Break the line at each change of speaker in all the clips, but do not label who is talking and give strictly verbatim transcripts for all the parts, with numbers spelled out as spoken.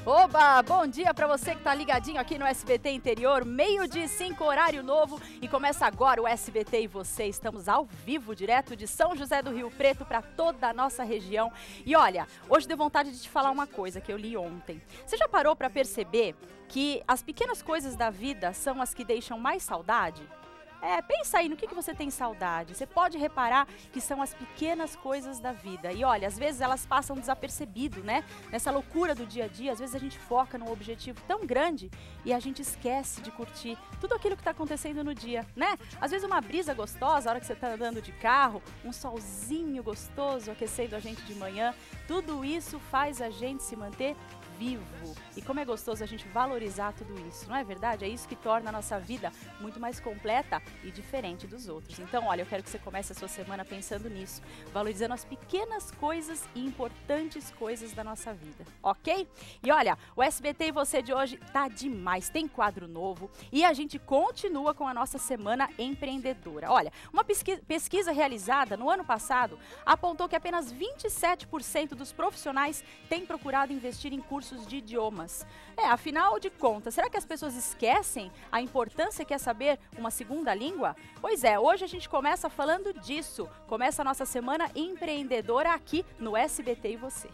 Oba, bom dia para você que tá ligadinho aqui no S B T Interior, meio-dia e cinco, horário novo, e começa agora o S B T e você. Estamos ao vivo, direto de São José do Rio Preto para toda a nossa região. E olha, hoje deu vontade de te falar uma coisa que eu li ontem. Você já parou para perceber que as pequenas coisas da vida são as que deixam mais saudade? É, pensa aí no que, que você tem saudade. Você pode reparar que são as pequenas coisas da vida. E olha, às vezes elas passam desapercebido, né? Nessa loucura do dia a dia, às vezes a gente foca num objetivo tão grande e a gente esquece de curtir tudo aquilo que está acontecendo no dia, né? Às vezes uma brisa gostosa, a hora que você está andando de carro, um solzinho gostoso aquecendo a gente de manhã, tudo isso faz a gente se manter vivo. E como é gostoso a gente valorizar tudo isso, não é verdade? É isso que torna a nossa vida muito mais completa e diferente dos outros. Então, olha, eu quero que você comece a sua semana pensando nisso, valorizando as pequenas coisas e importantes coisas da nossa vida, ok? E olha, o S B T e você de hoje tá demais, tem quadro novo e a gente continua com a nossa semana empreendedora. Olha, uma pesquisa, pesquisa realizada no ano passado apontou que apenas vinte e sete por cento dos profissionais têm procurado investir em cursos de idiomas. É, afinal de contas, será que as pessoas esquecem a importância que é saber uma segunda língua? Pois é, hoje a gente começa falando disso. Começa a nossa semana empreendedora aqui no S B T e você.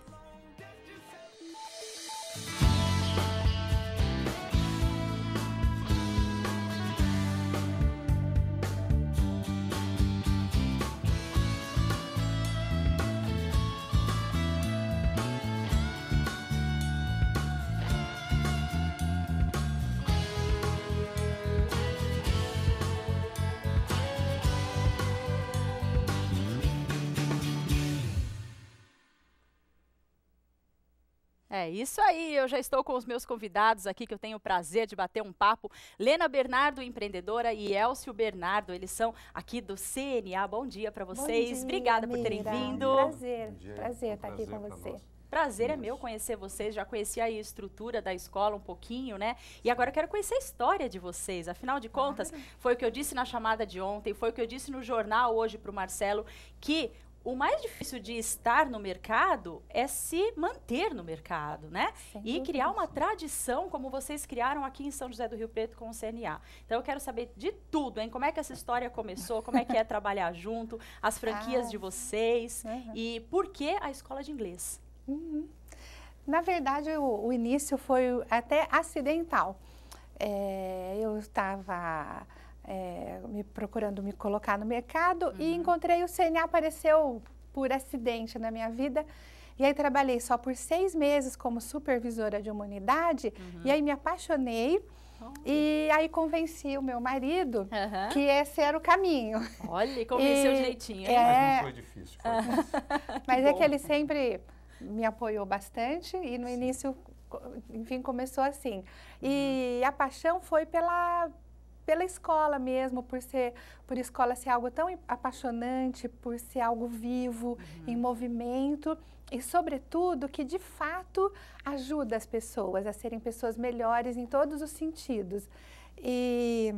É isso aí, eu já estou com os meus convidados aqui que eu tenho o prazer de bater um papo. Lena Bernardo, empreendedora, e Elcio Bernardo, eles são aqui do C N A. Bom dia para vocês,
Bom dia,
obrigada
Mira.
por terem vindo.
Prazer,
dia.
prazer estar
Prazer
aqui com você.
nós.
Prazer é
Isso.
meu conhecer vocês, já conheci a estrutura da escola um pouquinho, né? E agora eu quero conhecer a história de vocês. Afinal de contas,
Claro.
foi o que eu disse na chamada de ontem, foi o que eu disse no jornal hoje para o Marcelo, que o mais difícil de estar no mercado é se manter no mercado, né?
Sem
E
dúvida.
criar uma tradição como vocês criaram aqui em São José do Rio Preto com o C N A. Então eu quero saber de tudo, hein? Como é que essa história começou, como é que é trabalhar junto, as franquias
Ah,
de vocês
uhum.
e por que a escola de inglês?
Uhum. Na verdade, o, o início foi até acidental. É, eu estava é, me procurando me colocar no mercado
Uhum.
e encontrei o C N A, apareceu por acidente na minha vida. E aí trabalhei só por seis meses como supervisora de uma unidade.
Uhum.
E aí me apaixonei. E aí convenci o meu marido
Uhum.
que esse era o caminho.
Olha, e convenceu
E-
direitinho, hein?
é,
Mas não foi difícil. Foi fácil.
Mas é
bom.
que ele sempre me apoiou bastante e no início, co- enfim, começou assim. E a paixão foi pela, pela escola mesmo, por ser, por escola ser algo tão apaixonante, por ser algo vivo, em movimento e, sobretudo, que de fato ajuda as pessoas a serem pessoas melhores em todos os sentidos. E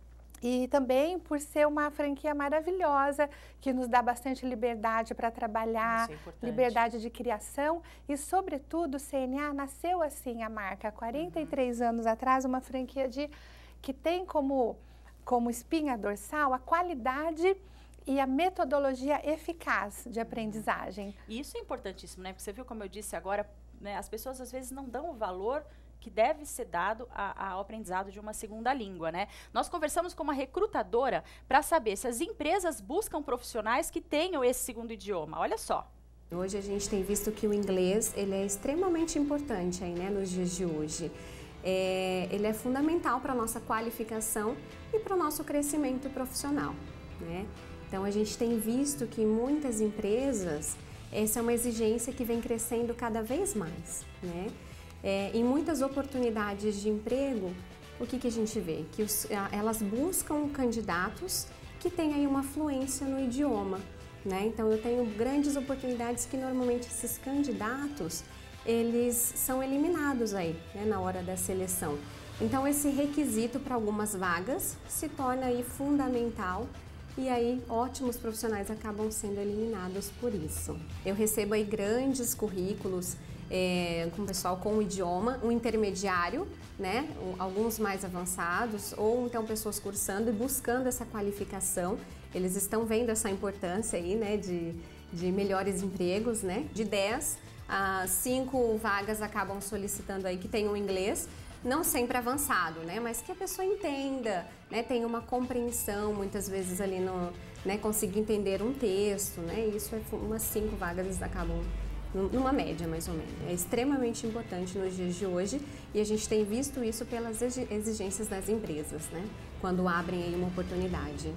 E também por ser uma franquia maravilhosa, que nos dá bastante liberdade para trabalhar,
Isso é importante.
liberdade de criação e, sobretudo, o C N A nasceu assim, a marca, há quarenta e três anos atrás, uma franquia de, que tem como, como espinha dorsal a qualidade e a metodologia eficaz de aprendizagem.
E isso é importantíssimo, né? Porque você viu, como eu disse agora, né, as pessoas às vezes não dão o valor que deve ser dado a- ao aprendizado de uma segunda língua, né? Nós conversamos com uma recrutadora para saber se as empresas buscam profissionais que tenham esse segundo idioma. Olha só.
Hoje a gente tem visto que o inglês ele é extremamente importante aí, né, nos dias de hoje. É, ele é fundamental para a nossa qualificação e para o nosso crescimento profissional, né? Então a gente tem visto que muitas empresas, essa é uma exigência que vem crescendo cada vez mais, né? É, em muitas oportunidades de emprego, o que, que a gente vê? Que os, a, elas buscam candidatos que têm aí uma fluência no idioma, né? Então eu tenho grandes oportunidades que normalmente esses candidatos, eles são eliminados aí, né, na hora da seleção. Então esse requisito para algumas vagas se torna aí fundamental e aí ótimos profissionais acabam sendo eliminados por isso. Eu recebo aí grandes currículos é, com o pessoal com o idioma, um intermediário, né, um, alguns mais avançados, ou então pessoas cursando e buscando essa qualificação. Eles estão vendo essa importância aí, né, de, de melhores empregos, né, de dez a cinco vagas acabam solicitando aí que tenham inglês, não sempre avançado, né, mas que a pessoa entenda, né, tenha uma compreensão, muitas vezes ali no, né, conseguir entender um texto, né, isso é umas cinco vagas eles acabam numa média, mais ou menos. É extremamente importante nos dias de hoje e a gente tem visto isso pelas exigências das empresas, né? Quando abrem aí uma oportunidade.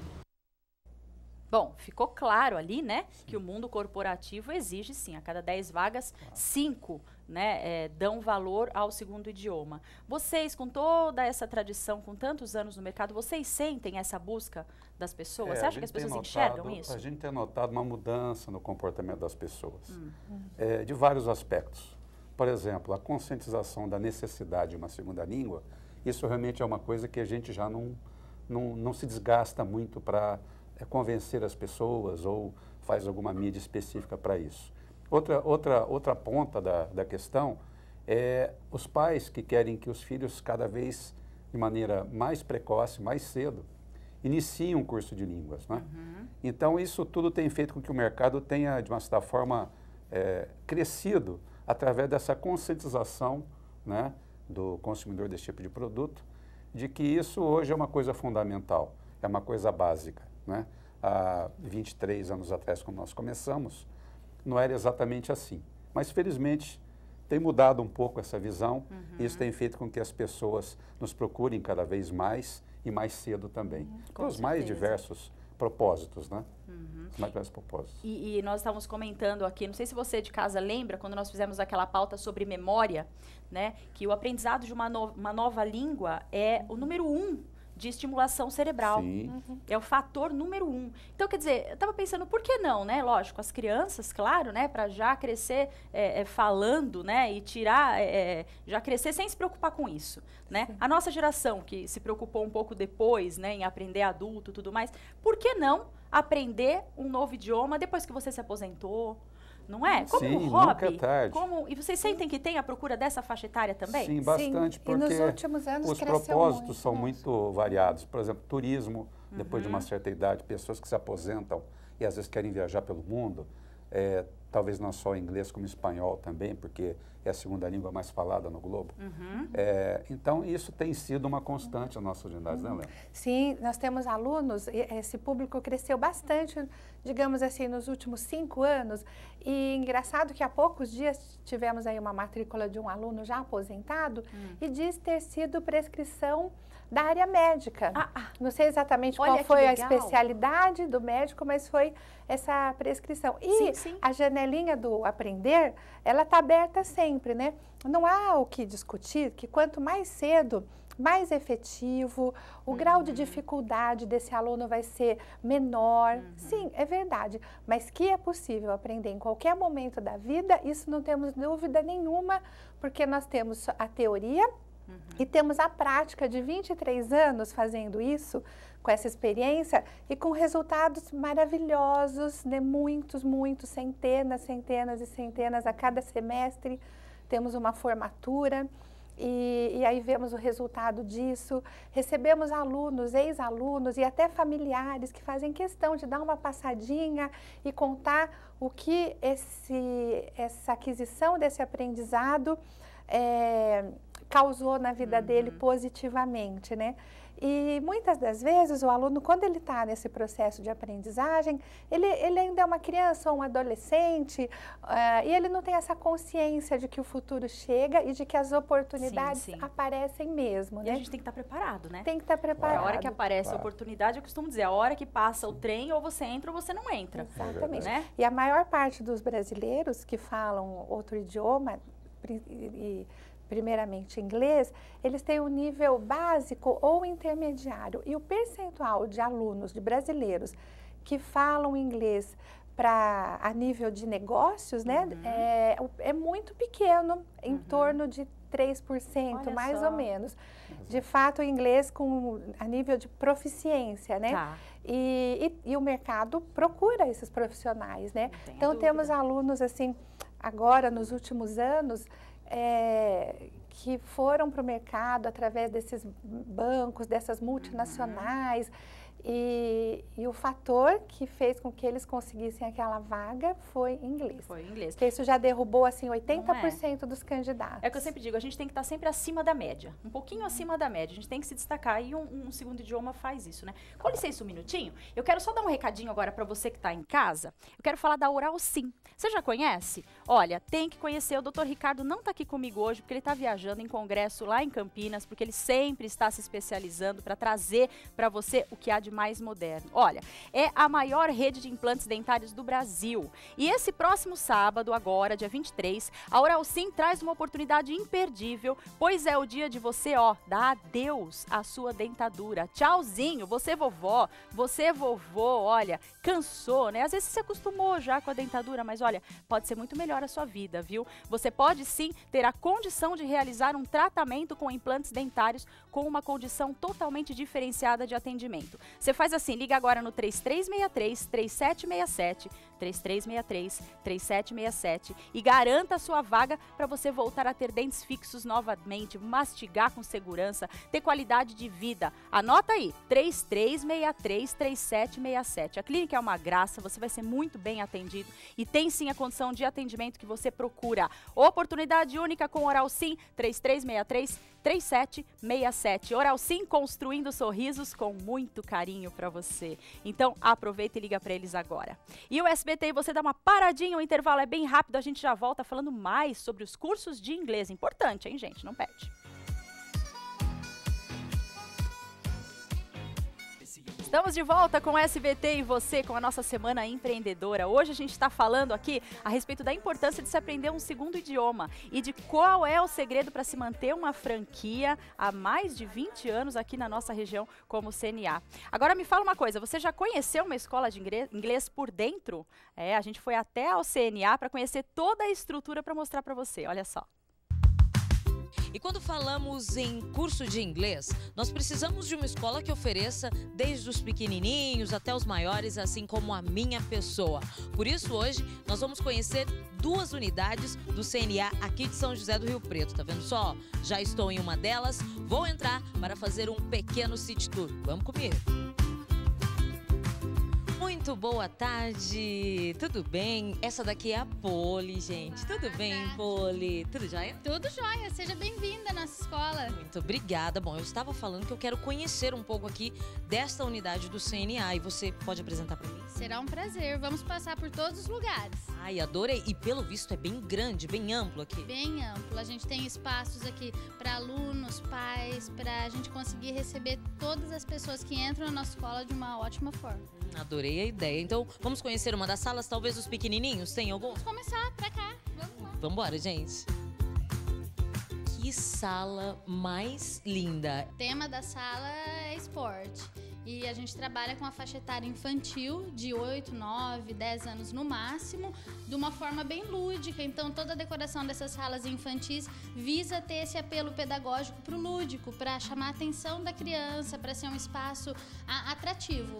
Bom, ficou claro ali, né, que o mundo corporativo exige, sim, a cada dez vagas, cinco, né, é, dão valor ao segundo idioma. Vocês, com toda essa tradição, com tantos anos no mercado, vocês sentem essa busca das pessoas?
É,
Você acha que as pessoas
notado,
enxergam isso?
A gente tem notado uma mudança no comportamento das pessoas,
Hum.
é, de vários aspectos. Por exemplo, a conscientização da necessidade de uma segunda língua, isso realmente é uma coisa que a gente já não, não, não se desgasta muito para é, convencer as pessoas ou faz alguma mídia específica para isso. Outra, outra, outra ponta da, da questão é os pais que querem que os filhos cada vez de maneira mais precoce, mais cedo, iniciem um curso de línguas, né? Uhum. Então, isso tudo tem feito com que o mercado tenha, de uma certa forma, é, crescido através dessa conscientização, né, do consumidor desse tipo de produto, de que isso hoje é uma coisa fundamental, é uma coisa básica, né? Há vinte e três anos atrás, quando nós começamos, não era exatamente assim. Mas, felizmente, tem mudado um pouco essa visão, uhum. e isso tem feito com que as pessoas nos procurem cada vez mais e mais cedo também. Uhum. Para os mais diversos propósitos, né? Uhum. Os mais diversos propósitos.
E, e nós estávamos comentando aqui, não sei se você de casa lembra, quando nós fizemos aquela pauta sobre memória, né? Que o aprendizado de uma, no, uma nova língua é o número um de estimulação cerebral.
Sim.
Uhum. É o fator número um. Então, quer dizer, eu estava pensando, por que não, né? Lógico, as crianças, claro, né? Para já crescer é, é, falando, né? E tirar, é, já crescer sem se preocupar com isso, né? Sim. A nossa geração, que se preocupou um pouco depois, né? Em aprender adulto e tudo mais, por que não aprender um novo idioma depois que você se aposentou? Não é? Como
Sim,
um hobby.
nunca é tarde.
Como, e vocês sentem que tem a procura dessa faixa etária também?
Sim, bastante,
Sim.
porque
e nos últimos anos
os
cresceu
propósitos
muito,
são
nossa.
muito variados. Por exemplo, turismo,
Uhum.
depois de uma certa idade, pessoas que se aposentam e às vezes querem viajar pelo mundo, é, talvez não só inglês como espanhol também, porque é a segunda língua mais falada no globo. Uhum. É, então, isso tem sido uma constante nas nossas unidades, uhum. né, Léo?
Sim, nós temos alunos, esse público cresceu bastante, digamos assim, nos últimos cinco anos. E engraçado que há poucos dias tivemos aí uma matrícula de um aluno já aposentado hum. e diz ter sido prescrição da área médica. Ah, ah. Não sei exatamente
Olha
qual foi a
legal.
especialidade do médico, mas foi essa prescrição. E
sim, sim.
a janelinha do aprender, ela está aberta sempre, né? Não há o que discutir, que quanto mais cedo, mais efetivo, o uhum. grau de dificuldade desse aluno vai ser menor. Uhum. Sim, é verdade, mas que é possível aprender em qualquer momento da vida, isso não temos dúvida nenhuma, porque nós temos a teoria uhum. e temos a prática de vinte e três anos fazendo isso, com essa experiência e com resultados maravilhosos, né? Muitos, muitos, centenas, centenas e centenas a cada semestre. Temos uma formatura e, e aí vemos o resultado disso. Recebemos alunos, ex-alunos e até familiares que fazem questão de dar uma passadinha e contar o que esse, essa aquisição desse aprendizado é, causou na vida uhum. dele positivamente, né? E muitas das vezes o aluno, quando ele está nesse processo de aprendizagem, ele, ele ainda é uma criança ou um adolescente uh, e ele não tem essa consciência de que o futuro chega e de que as oportunidades sim, sim. aparecem mesmo,
e
né?
a gente tem que estar tá preparado, né?
Tem que estar tá preparado.
Claro. A hora que aparece claro. a oportunidade, eu costumo dizer, a hora que passa o trem, ou você entra ou você não entra.
Exatamente.
Né?
E a maior parte dos brasileiros que falam outro idioma e, e primeiramente inglês, eles têm um nível básico ou intermediário. E o percentual de alunos, de brasileiros, que falam inglês pra, a nível de negócios, né, uhum. é, é muito pequeno, em uhum. torno de três por cento, Olha mais só. ou menos. De fato, o inglês com, a nível de proficiência, né? Tá. E, e, e o mercado procura esses profissionais, né? Então, dúvida. temos alunos, assim, agora, nos últimos anos, é, que foram para o mercado através desses bancos, dessas multinacionais, uhum. E, e o fator que fez com que eles conseguissem aquela vaga foi inglês.
Foi inglês.
Porque isso já derrubou, assim, oitenta por cento
é.
dos candidatos.
É o que eu sempre digo, a gente tem que estar sempre acima da média. Um pouquinho acima da média. A gente tem que se destacar e um, um segundo idioma faz isso, né? Com licença um minutinho. Eu quero só dar um recadinho agora para você que está em casa. Eu quero falar da Oral Sim. Você já conhece? Olha, tem que conhecer. O doutor Ricardo não está aqui comigo hoje porque ele está viajando em congresso lá em Campinas, porque ele sempre está se especializando para trazer para você o que há de mais moderno. Olha, é a maior rede de implantes dentários do Brasil. E esse próximo sábado, agora, dia vinte e três, a Oral Sim traz uma oportunidade imperdível, pois é o dia de você, ó, dar adeus à sua dentadura. Tchauzinho, você vovó, você vovô, olha, cansou, né? Às vezes você se acostumou já com a dentadura, mas olha, pode ser muito melhor a sua vida, viu? Você pode sim ter a condição de realizar um tratamento com implantes dentários com uma condição totalmente diferenciada de atendimento. Você faz assim, liga agora no três três seis três, três sete seis sete, três três seis três, três sete seis sete e garanta a sua vaga para você voltar a ter dentes fixos novamente, mastigar com segurança, ter qualidade de vida. Anota aí, três três seis três, três sete seis sete. A clínica é uma graça, você vai ser muito bem atendido e tem sim a condição de atendimento que você procura. Oportunidade única com Oral Sim, três três seis três, três sete seis sete. Oral Sim, construindo sorrisos com muito carinho para você. Então, aproveita e liga para eles agora. E o S B T e você dá uma paradinha, o intervalo é bem rápido, a gente já volta falando mais sobre os cursos de inglês. Importante, hein, gente? Não perde. Estamos de volta com o S B T e você, com a nossa Semana Empreendedora. Hoje a gente está falando aqui a respeito da importância de se aprender um segundo idioma e de qual é o segredo para se manter uma franquia há mais de vinte anos aqui na nossa região como C N A. Agora me fala uma coisa, você já conheceu uma escola de inglês por dentro? É, a gente foi até ao C N A para conhecer toda a estrutura para mostrar para você, olha só.
E quando falamos em curso de inglês, nós precisamos de uma escola que ofereça desde os pequenininhos até os maiores, assim como a minha pessoa. Por isso, hoje, nós vamos conhecer duas unidades do C N A aqui de São José do Rio Preto. Tá vendo só? Já estou em uma delas, vou entrar para fazer um pequeno city tour. Vamos comigo! Muito boa tarde, tudo bem? Essa daqui é a Poli, gente. Tudo
boa
bem,
tarde.
Poli? Tudo jóia?
Tudo jóia, seja bem-vinda à nossa escola.
Muito obrigada. Bom, eu estava falando que eu quero conhecer um pouco aqui desta unidade do C N A e você pode apresentar para mim?
Será um prazer, vamos passar por todos os lugares.
Ai, adorei. E pelo visto é bem grande, bem amplo aqui.
Bem amplo, a gente tem espaços aqui para alunos, pais, para a gente conseguir receber todas as pessoas que entram na nossa escola de uma ótima forma.
Adorei a ideia. Então, vamos conhecer uma das salas, talvez os pequenininhos? Tem algum?
Vamos começar pra cá, vamos lá.
Vambora, gente. Que sala mais linda.
O tema da sala é esporte. E a gente trabalha com a faixa etária infantil de oito, nove, dez anos no máximo, de uma forma bem lúdica. Então, toda a decoração dessas salas infantis visa ter esse apelo pedagógico para o lúdico, para chamar a atenção da criança, para ser um espaço atrativo.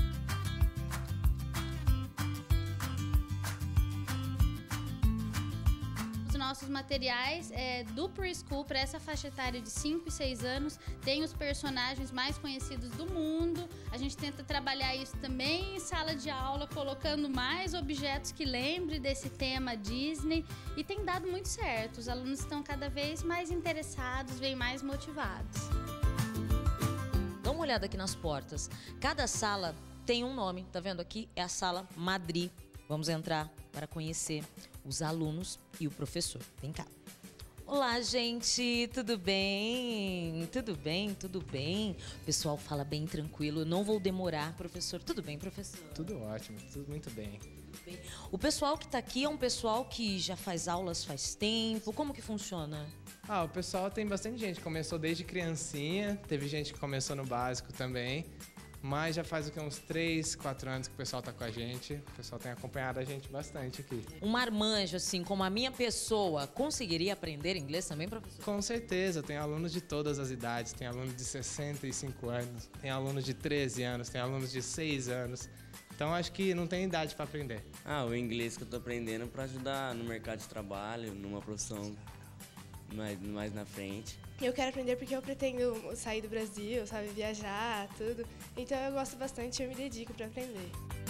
Nossos materiais é, do preschool para essa faixa etária de cinco e seis anos, tem os personagens mais conhecidos do mundo. A gente tenta trabalhar isso também em sala de aula, colocando mais objetos que lembrem desse tema Disney, e tem dado muito certo. Os alunos estão cada vez mais interessados, vêm mais motivados.
Dá uma olhada aqui nas portas. Cada sala tem um nome, tá vendo aqui? É a sala Madri. Vamos entrar para conhecer os alunos e o professor. Vem cá. Olá, gente, tudo bem? Tudo bem? Tudo bem? O pessoal fala bem tranquilo, eu não vou demorar, professor. Tudo bem, professor?
Tudo ótimo, tudo muito bem.
bem. O pessoal que está aqui é um pessoal que já faz aulas faz tempo? Como que funciona?
Ah, o pessoal tem bastante gente, começou desde criancinha, teve gente que começou no básico também. Mas já faz o que, uns três, quatro anos que o pessoal tá com a gente. O pessoal tem acompanhado a gente bastante aqui.
Um marmanjo, assim, como a minha pessoa, conseguiria aprender inglês também, professor?
Com certeza, tem alunos de todas as idades. Tem alunos de sessenta e cinco anos, tem alunos de treze anos, tem alunos de seis anos. Então acho que não tem idade para aprender.
Ah, o inglês que eu tô aprendendo para ajudar no mercado de trabalho, numa profissão mais, mais na frente.
Eu quero aprender porque eu pretendo sair do Brasil, sabe, viajar, tudo. Então eu gosto bastante e eu me dedico para aprender.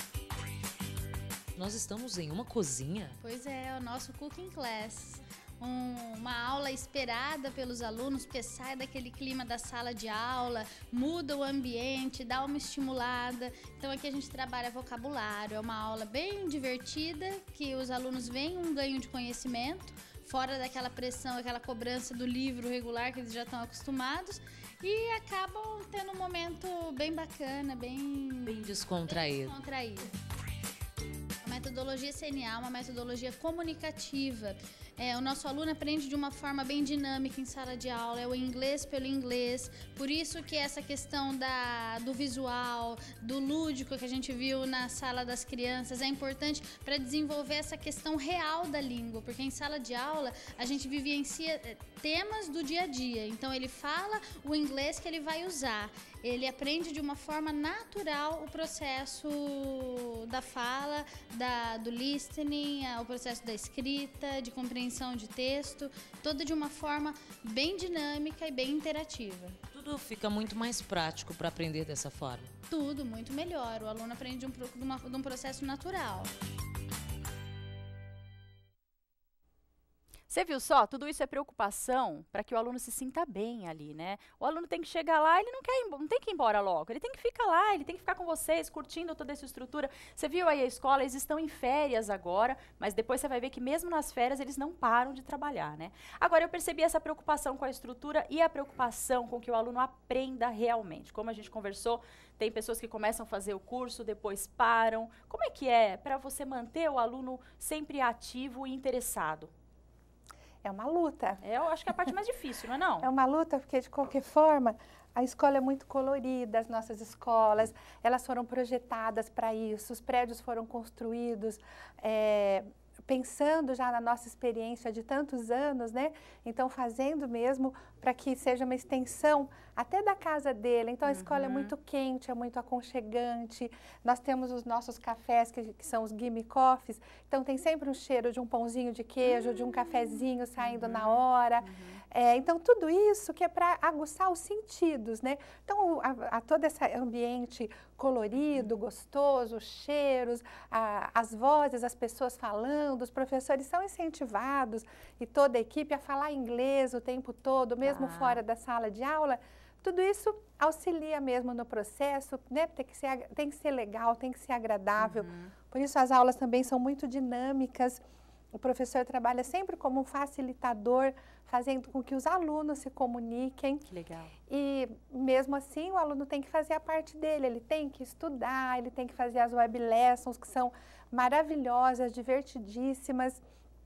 Nós estamos em uma cozinha?
Pois é, o nosso Cooking Class. Um, uma aula esperada pelos alunos, porque sai daquele clima da sala de aula, muda o ambiente, dá uma estimulada. Então aqui a gente trabalha vocabulário, é uma aula bem divertida, que os alunos veem um ganho de conhecimento, fora daquela pressão, aquela cobrança do livro regular que eles já estão acostumados, e acabam tendo um momento bem bacana, bem,
bem descontraído.
Bem descontraído. A metodologia C N A é uma metodologia comunicativa. É, o nosso aluno aprende de uma forma bem dinâmica em sala de aula, é o inglês pelo inglês, por isso que essa questão da, do visual, do lúdico que a gente viu na sala das crianças é importante para desenvolver essa questão real da língua, porque em sala de aula a gente vivencia temas do dia a dia, então ele fala o inglês que ele vai usar, ele aprende de uma forma natural o processo da fala, da, do listening, o processo da escrita, de compreensão de texto, toda de uma forma bem dinâmica e bem interativa.
Tudo fica muito mais prático para aprender dessa forma?
Tudo, muito melhor. O aluno aprende de um, de uma, de um processo natural.
Você viu só? Tudo isso é preocupação para que o aluno se sinta bem ali, né? O aluno tem que chegar lá, ele não quer ir, não tem que ir embora logo, ele tem que ficar lá, ele tem que ficar com vocês, curtindo toda essa estrutura. Você viu aí a escola, eles estão em férias agora, mas depois você vai ver que mesmo nas férias eles não param de trabalhar, né? Agora, eu percebi essa preocupação com a estrutura e a preocupação com que o aluno aprenda realmente. Como a gente conversou, tem pessoas que começam a fazer o curso, depois param. Como é que é para você manter o aluno sempre ativo e interessado?
É uma luta.
É, eu acho que é a parte mais difícil, não é não?
É uma luta porque, de qualquer forma, a escola é muito colorida, as nossas escolas, elas foram projetadas para isso, os prédios foram construídos é, pensando já na nossa experiência de tantos anos, né? Então, fazendo mesmo para que seja uma extensão até da casa dele. Então, a uhum. escola é muito quente, é muito aconchegante. Nós temos os nossos cafés, que, que são os gimme coffees. Então, tem sempre um cheiro de um pãozinho de queijo, uhum. de um cafezinho saindo uhum. na hora. Uhum. É, então, tudo isso que é para aguçar os sentidos, né? Então, a, a todo esse ambiente colorido, gostoso, os cheiros, a, as vozes, as pessoas falando, os professores são incentivados e toda a equipe a falar inglês o tempo todo, mesmo ah. fora da sala de aula. Tudo isso auxilia mesmo no processo, né? Tem que ser, tem que ser legal, tem que ser agradável. Uhum. Por isso as aulas também são muito dinâmicas. O professor trabalha sempre como um facilitador, fazendo com que os alunos se comuniquem.
Que legal.
E mesmo assim o aluno tem que fazer a parte dele, ele tem que estudar, ele tem que fazer as web lessons, que são maravilhosas, divertidíssimas.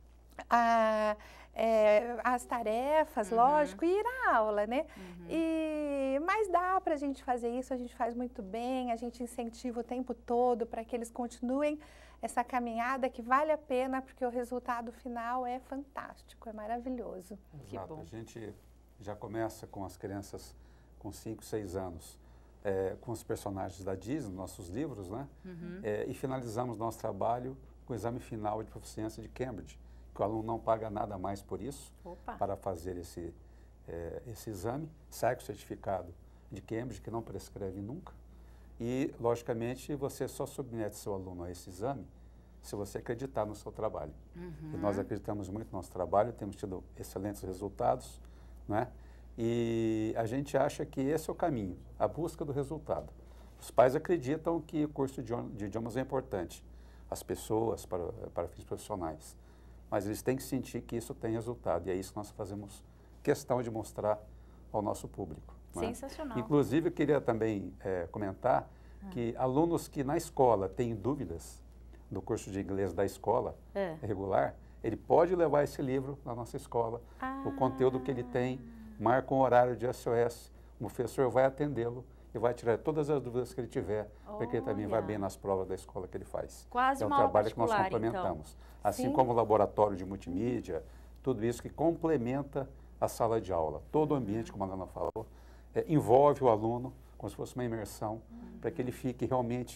Ah, é, as tarefas, uhum. lógico, e ir à aula, né? Uhum. E, mas dá para a gente fazer isso, a gente faz muito bem, a gente incentiva o tempo todo para que eles continuem essa caminhada que vale a pena, porque o resultado final é fantástico, é maravilhoso.
Exato.
Que bom.
A gente já começa com as crianças com cinco, seis anos, é, com os personagens da Disney, nossos livros, né? Uhum. É, e finalizamos nosso trabalho com o exame final de proficiência de Cambridge, que o aluno não paga nada mais por isso, Opa. para fazer esse, é, esse exame, sai com o certificado de Cambridge, que não prescreve nunca, e, logicamente, você só submete seu aluno a esse exame se você acreditar no seu trabalho. Uhum. E nós acreditamos muito no nosso trabalho, temos tido excelentes resultados, né? E a gente acha que esse é o caminho, a busca do resultado. Os pais acreditam que o curso de idiomas é importante, as pessoas, para, para fins profissionais, mas eles têm que sentir que isso tem resultado, e é isso que nós fazemos questão de mostrar ao nosso público.
Sensacional.
Né? Inclusive, eu queria também é, comentar ah. que alunos que na escola têm dúvidas do curso de inglês da escola é. regular, ele pode levar esse livro na nossa escola, ah. o conteúdo que ele tem, marca um horário de S O S, o professor vai atendê-lo e vai tirar todas as dúvidas que ele tiver, Olha. porque ele também vai bem nas provas da escola que ele faz.
Quase
é um
uma
trabalho que nós
então.
complementamos. Assim
Sim.
como o laboratório de multimídia, tudo isso que complementa a sala de aula. Todo o ambiente, como a Ana falou, é, envolve o aluno como se fosse uma imersão, uhum. para que ele fique realmente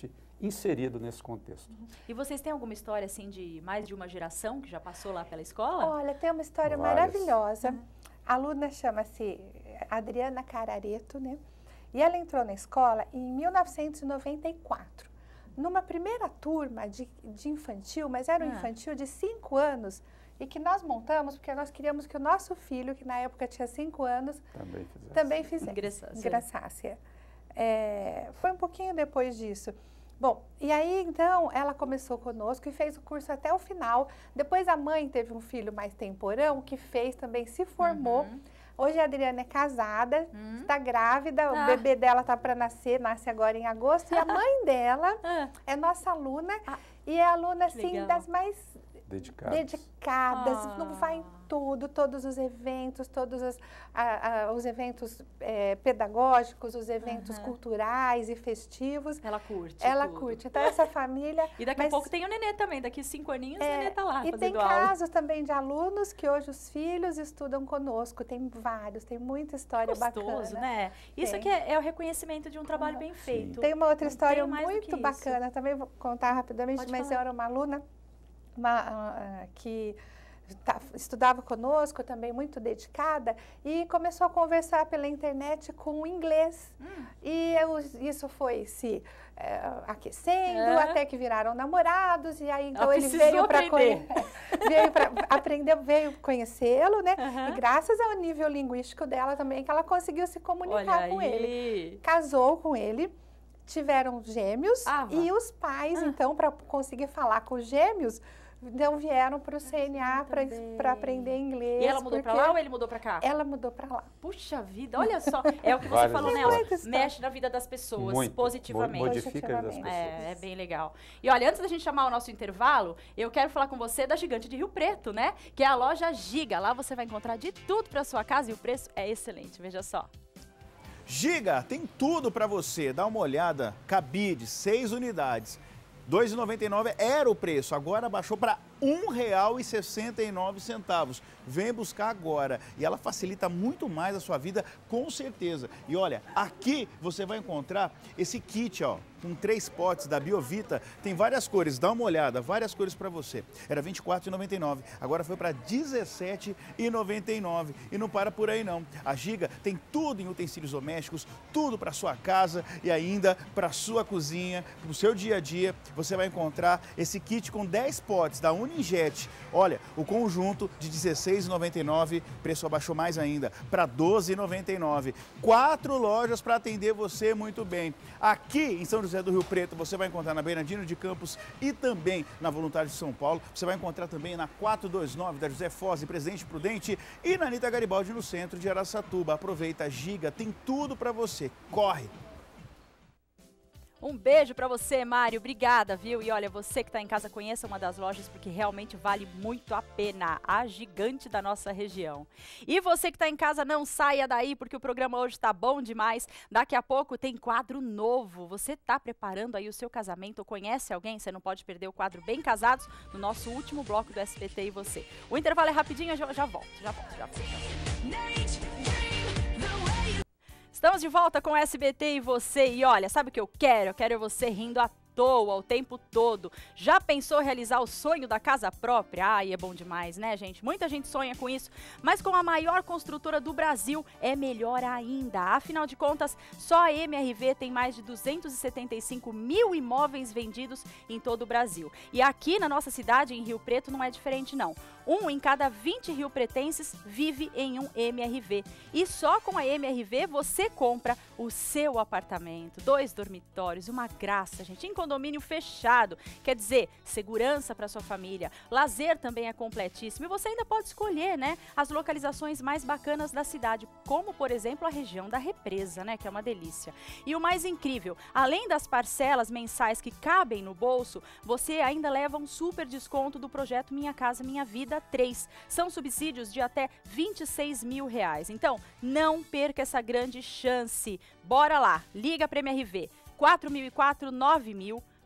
inserido nesse contexto.
Uhum. E vocês têm alguma história assim de mais de uma geração que já passou lá pela escola?
Olha, tem uma história
Várias.
maravilhosa.
Uhum.
A aluna chama-se Adriana Carareto, né? E ela entrou na escola em mil novecentos e noventa e quatro. Numa primeira turma de, de infantil, mas era um
Ah.
infantil de cinco anos, e que nós montamos porque nós queríamos que o nosso filho, que na época tinha cinco anos,
Também fizesse.
também fizesse.
Ingressasse.
Ingressasse. É, foi um pouquinho depois disso. Bom, e aí então ela começou conosco e fez o curso até o final. Depois a mãe teve um filho mais temporão que fez também, se formou.
Uhum.
Hoje a Adriana é casada,
Uhum.
está grávida,
Ah.
o bebê dela está para nascer, nasce agora em agosto. E a mãe dela
Ah,
é nossa aluna
Ah,
e é aluna assim
legal.
das mais
Dedicados.
dedicadas,
Ah.
não vai em tudo, todos os eventos, todos os, a- a- os eventos eh, pedagógicos, os eventos
Aham.
culturais e festivos.
ela curte.
Ela
tudo.
curte. Então, essa família...
E daqui a
mas-
pouco tem o Nenê também, daqui cinco aninhos o
É,
Nenê tá lá
E tem
fazendo aula.
casos também de alunos que hoje os filhos estudam conosco. Tem vários, tem muita história
Gostoso,
bacana.
né? Isso
Tem.
aqui é, é o reconhecimento de um trabalho bem feito.
Tem uma outra
Não
história
tem mais do que
muito
isso.
bacana, também vou contar rapidamente,
Pode
mas
falar.
eu era uma aluna uma, ah, que tá- estudava conosco, também muito dedicada, e começou a conversar pela internet com o inglês.
Hum.
E eu- isso foi se eh, aquecendo,
É.
até que viraram namorados, e aí então
Ela
ele
precisou
veio para
aprender.
veio para aprender, veio conhecê-lo, né?
Aham.
E graças ao nível linguístico dela também, que ela conseguiu se comunicar
Olha
com ele.
aí.
Casou com ele, tiveram gêmeos,
Ah, vá.
e os pais,
Ah.
então, para conseguir falar com os gêmeos, então vieram para o C N A
também.
para aprender inglês.
E ela mudou pra
porque
lá ou ele mudou pra cá?
Ela mudou para lá.
Puxa vida, olha só. É o que você
Várias
falou, né?
histórias.
Ela mexe na vida das pessoas
Muito.
positivamente.
Mo- Modifica a vida das
Positivamente.
pessoas.
É, é bem legal. E olha, antes da gente chamar o nosso intervalo, eu quero falar com você da Gigante de Rio Preto, né? Que é a loja Giga. Lá você vai encontrar de tudo para sua casa e o preço é excelente. Veja só.
Giga, tem tudo para você. Dá uma olhada. Cabide, seis unidades. dois reais e noventa e nove centavos era o preço, agora baixou para um real e sessenta e nove centavos. Vem buscar agora. E ela facilita muito mais a sua vida, com certeza. E olha, aqui você vai encontrar esse kit, ó, com três potes da Biovita. Tem várias cores, dá uma olhada, várias cores para você. Era vinte e quatro reais e noventa e nove centavos, agora foi para dezessete reais e noventa e nove centavos. E não para por aí não. A Giga tem tudo em utensílios domésticos, tudo para sua casa e ainda para sua cozinha, no seu dia a dia. Você vai encontrar esse kit com dez potes da Uninjet. Olha, o conjunto de dezesseis reais e noventa e nove centavos, preço abaixou mais ainda, para doze reais e noventa e nove centavos. Quatro lojas para atender você muito bem. Aqui em São José do Rio Preto, você vai encontrar na Bernardino de Campos e também na Voluntário de São Paulo. Você vai encontrar também na quatrocentos e vinte e nove da José Foz, Presidente Prudente, e na Anitta Garibaldi, no centro de Araçatuba. Aproveita, Giga, tem tudo para você. Corre!
Um beijo pra você, Mário. Obrigada, viu? E olha, você que tá em casa, conheça uma das lojas, porque realmente vale muito a pena. A Gigante da nossa região. E você que tá em casa, não saia daí, porque o programa hoje tá bom demais. Daqui a pouco tem quadro novo. Você tá preparando aí o seu casamento ou conhece alguém? Você não pode perder o quadro Bem Casados no nosso último bloco do S B T e você. O intervalo é rapidinho, eu já, já volto, já volto, já volto. Já volto. Estamos de volta com o S B T e você. E olha, sabe o que eu quero? Eu quero você rindo à toa o tempo todo. Já pensou realizar o sonho da casa própria? Ai, é bom demais, né, gente? Muita gente sonha com isso, mas com a maior construtora do Brasil é melhor ainda. Afinal de contas, só a M R V tem mais de duzentos e setenta e cinco mil imóveis vendidos em todo o Brasil. E aqui na nossa cidade, em Rio Preto, não é diferente não. Um em cada vinte riopretenses vive em um M R V. E só com a M R V você compra o seu apartamento. Dois dormitórios, uma graça, gente. Em condomínio fechado. Quer dizer, segurança para sua família. Lazer também é completíssimo. E você ainda pode escolher, né, as localizações mais bacanas da cidade. Como, por exemplo, a região da Represa, né, que é uma delícia. E o mais incrível, além das parcelas mensais que cabem no bolso, você ainda leva um super desconto do projeto Minha Casa Minha Vida três. São subsídios de até vinte e seis mil reais. Então, não perca essa grande chance. Bora lá, liga para M R V quatro mil e quatro, nove mil,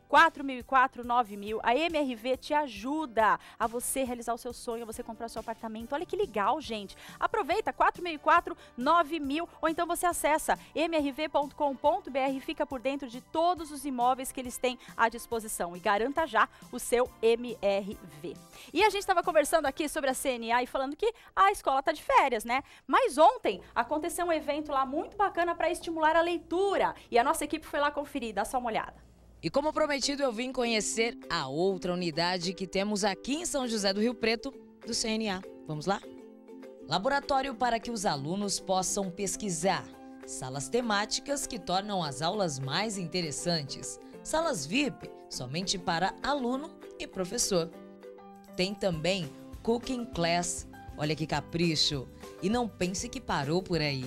quatro mil e quatro, nove mil. A M R V te ajuda a você realizar o seu sonho, a você comprar seu apartamento. Olha que legal, gente. Aproveita, quatro mil e quatro, nove mil, ou então você acessa m r v ponto com ponto b r e fica por dentro de todos os imóveis que eles têm à disposição. E garanta já o seu M R V. E a gente estava conversando aqui sobre a C N A e falando que a escola está de férias, né? Mas ontem aconteceu um evento lá muito bacana para estimular a leitura. E a nossa equipe foi lá conferir, dá só uma olhada.
E como prometido, eu vim conhecer a outra unidade que temos aqui em São José do Rio Preto, do C N A. Vamos lá? Laboratório para que os alunos possam pesquisar. Salas temáticas que tornam as aulas mais interessantes. Salas V I P, somente para aluno e professor. Tem também Cooking Class. Olha que capricho! E não pense que parou por aí.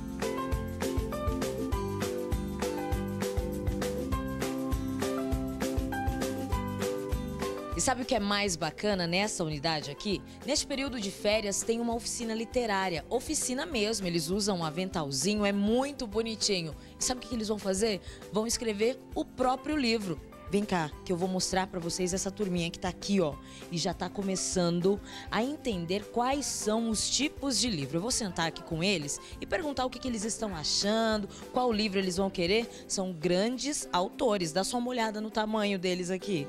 E sabe o que é mais bacana nessa unidade aqui? Neste período de férias tem uma oficina literária, oficina mesmo, eles usam um aventalzinho, é muito bonitinho. E sabe o que eles vão fazer? Vão escrever o próprio livro. Vem cá, que eu vou mostrar para vocês essa turminha que tá aqui, ó. E já tá começando a entender quais são os tipos de livro. Eu vou sentar aqui com eles e perguntar o que, que eles estão achando, qual livro eles vão querer. São grandes autores, dá só uma olhada no tamanho deles aqui.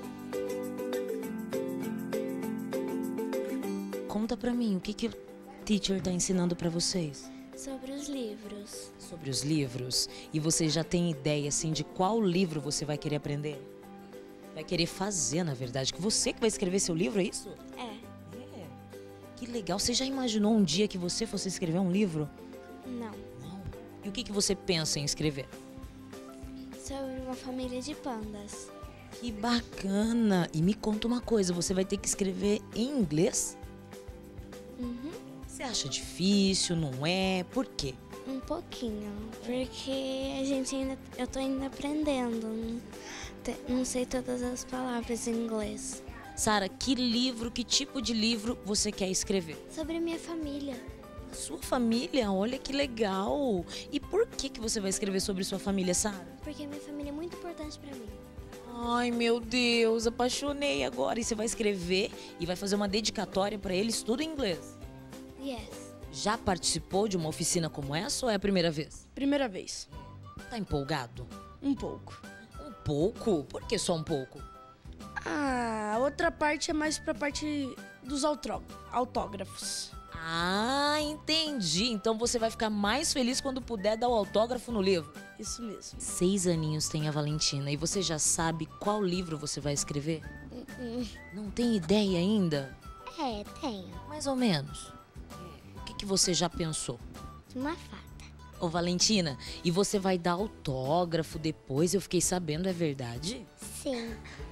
Conta pra mim, o que, que o teacher tá ensinando pra vocês?
Sobre os livros.
Sobre os livros? E você já tem ideia, assim, de qual livro você vai querer aprender? Vai querer fazer, na verdade, que você que vai escrever seu livro, é isso?
É.
É. Que legal. Você já imaginou um dia que você fosse escrever um livro?
Não.
Não. E o que, que você pensa em escrever?
Sobre uma família de pandas.
Que bacana. E me conta uma coisa, você vai ter que escrever em inglês?
Uhum.
Você acha difícil, não é? Por quê?
Um pouquinho, porque a gente ainda, eu tô ainda aprendendo, não, te, não sei todas as palavras em inglês.
Sara, que livro, que tipo de livro você quer escrever?
Sobre a minha família.
Sua família? Olha que legal! E por que, que você vai escrever sobre sua família, Sara?
Porque a minha família é muito importante pra mim.
Ai, meu Deus, apaixonei agora. E você vai escrever e vai fazer uma dedicatória pra eles, tudo em inglês?
Yes.
Já participou de uma oficina como essa ou é a primeira vez?
Primeira vez.
Tá empolgado?
Um pouco.
Um pouco? Por que só um pouco?
Ah, a outra parte é mais pra parte dos autógrafos.
Ah, entendi. Então você vai ficar mais feliz quando puder dar o autógrafo no livro.
Isso mesmo.
Seis aninhos tem a Valentina e você já sabe qual livro você vai escrever?
Uh-uh.
Não tem ideia ainda?
É, tenho.
Mais ou menos. O que, que você já pensou?
Uma fada.
Ô, Valentina, e você vai dar autógrafo depois? Eu fiquei sabendo, é verdade?
Sim.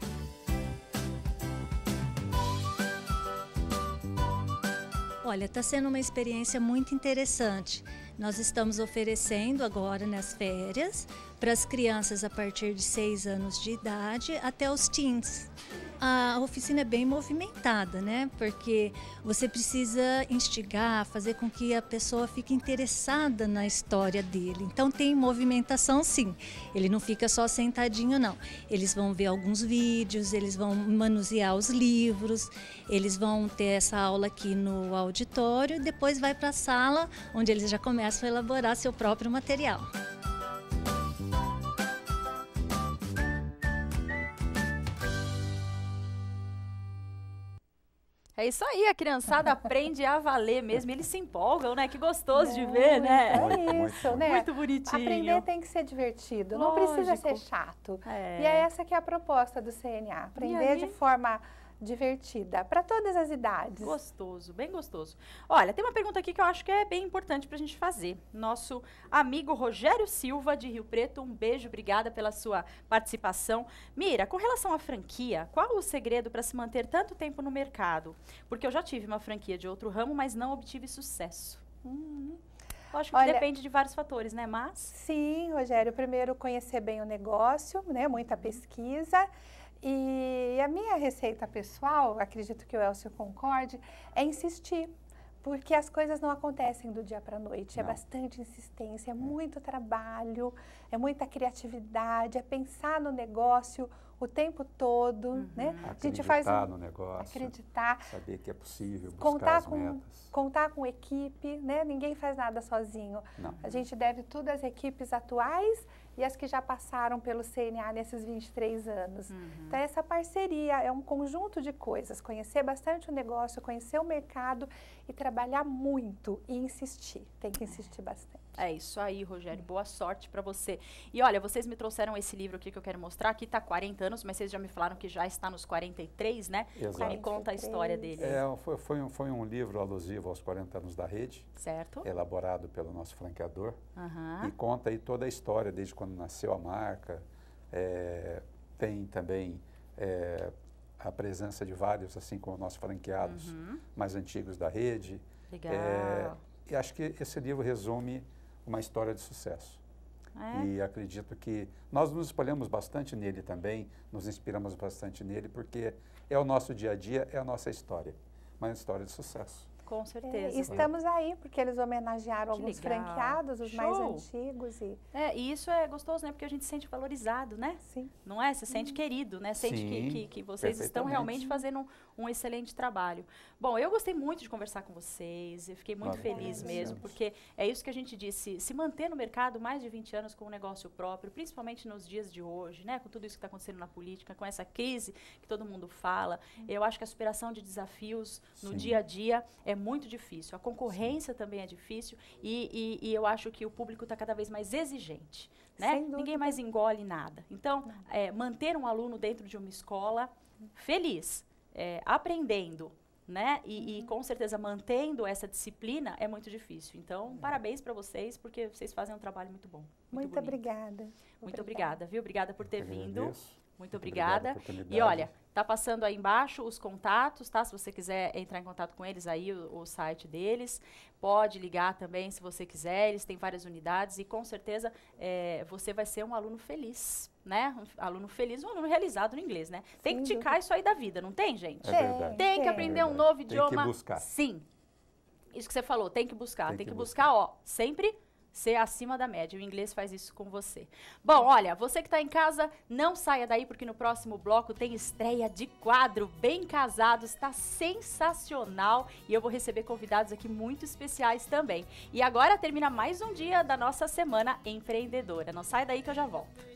Olha, está sendo uma experiência muito interessante. Nós estamos oferecendo agora nas férias para as crianças a partir de seis anos de idade até os teens. A oficina é bem movimentada, né? Porque você precisa instigar, fazer com que a pessoa fique interessada na história dele. Então tem movimentação, sim. Ele não fica só sentadinho, não. Eles vão ver alguns vídeos, eles vão manusear os livros, eles vão ter essa aula aqui no auditório e depois vai para a sala, onde eles já começam a elaborar seu próprio material.
É isso aí, a criançada aprende a valer mesmo, eles se empolgam, né? Que gostoso de ver, né?
É isso, né?
Muito bonitinho.
Aprender tem que ser divertido, não
Lógico.
precisa ser chato.
É.
E é essa que é a proposta do C N A, aprender de forma divertida, para todas as idades.
Gostoso, bem gostoso. Olha, tem uma pergunta aqui que eu acho que é bem importante para a gente fazer. Nosso amigo Rogério Silva, de Rio Preto, um beijo, obrigada pela sua participação. Mira, com relação à franquia, qual o segredo para se manter tanto tempo no mercado? Porque eu já tive uma franquia de outro ramo, mas não obtive sucesso. Hum. Lógico que
Olha,
depende de vários fatores, né, Mas?
Sim, Rogério, primeiro conhecer bem o negócio, né, muita pesquisa. E a minha receita pessoal, acredito que o Elcio concorde, é insistir, porque as coisas não acontecem do dia para a noite, não. É bastante insistência, é muito trabalho, é muita criatividade, é pensar no negócio o tempo todo,
uhum.
né?
Acreditar
a gente faz um,
no negócio,
acreditar,
saber que é possível, buscar
contar
as
com,
metas.
contar com equipe, né? Ninguém faz nada sozinho.
Não.
A gente deve tudo às equipes atuais e as que já passaram pelo C N A nesses vinte e três anos.
Uhum.
Então, essa parceria é um conjunto de coisas, conhecer bastante o negócio, conhecer o mercado e trabalhar muito e insistir. Tem que insistir bastante.
É isso aí, Rogério. Boa sorte para você. E olha, vocês me trouxeram esse livro aqui que eu quero mostrar. Aqui está quarenta anos, mas vocês já me falaram que já está nos quarenta e três, né?
Exato.
Me conta a história dele.
É, foi, foi, um, foi um livro alusivo aos quarenta anos da rede.
Certo.
Elaborado pelo nosso franqueador.
Uhum.
E conta aí toda a história, desde quando nasceu a marca. É, tem também é, a presença de vários, assim como nossos franqueados
uhum.
mais antigos da rede.
Legal.
É, e acho que esse livro resume uma história de sucesso.
É.
E acredito que nós nos espalhamos bastante nele também, nos inspiramos bastante nele, porque é o nosso dia a dia, é a nossa história, uma história de sucesso.
Com certeza.
É, estamos aí porque eles homenagearam
que
alguns
legal.
franqueados, os
Show.
mais antigos. E...
É, e isso é gostoso, né? Porque a gente se sente valorizado, né?
Sim.
Não é? Se sente querido, né? Sente
Sim,
que, que, que vocês estão realmente fazendo um, um excelente trabalho. Bom, eu gostei muito de conversar com vocês, eu fiquei muito
Nós
feliz mesmo, porque é isso que a gente disse, se manter no mercado mais de vinte anos com um negócio próprio, principalmente nos dias de hoje, né? Com tudo isso que está acontecendo na política, com essa crise que todo mundo fala, eu acho que a superação de desafios no
Sim.
dia a dia é muito difícil. A concorrência Sim. também é difícil e, e, e eu acho que o público está cada vez mais exigente, né? Ninguém mais engole nada. Então, é, manter um aluno dentro de uma escola feliz, é, aprendendo, né? E, uhum. e com certeza mantendo essa disciplina é muito difícil. Então, uhum. parabéns para vocês, porque vocês fazem um trabalho muito bom. Muito,
muito obrigada.
Muito
obrigada.
obrigada, viu? Obrigada por ter vindo.
Agradeço.
Muito, muito obrigada.
obrigada
e olha, tá passando aí embaixo os contatos, tá? Se você quiser entrar em contato com eles, aí o, o site deles. Pode ligar também, se você quiser. Eles têm várias unidades e com certeza é, você vai ser um aluno feliz, né? Um aluno feliz, um aluno realizado no inglês, né? Tem que ticar isso aí da vida, não tem, gente?
É verdade.
Tem que
é
aprender
verdade.
um novo
tem
idioma.
Tem que buscar.
Sim. Isso que você falou, tem que buscar. Tem,
tem
que,
que
buscar, buscar, ó, sempre ser acima da média. O inglês faz isso com você. Bom, olha, você que está em casa, não saia daí, porque no próximo bloco tem estreia de quadro Bem Casados. Está sensacional e eu vou receber convidados aqui muito especiais também. E agora termina mais um dia da nossa Semana Empreendedora. Não sai daí que eu já volto.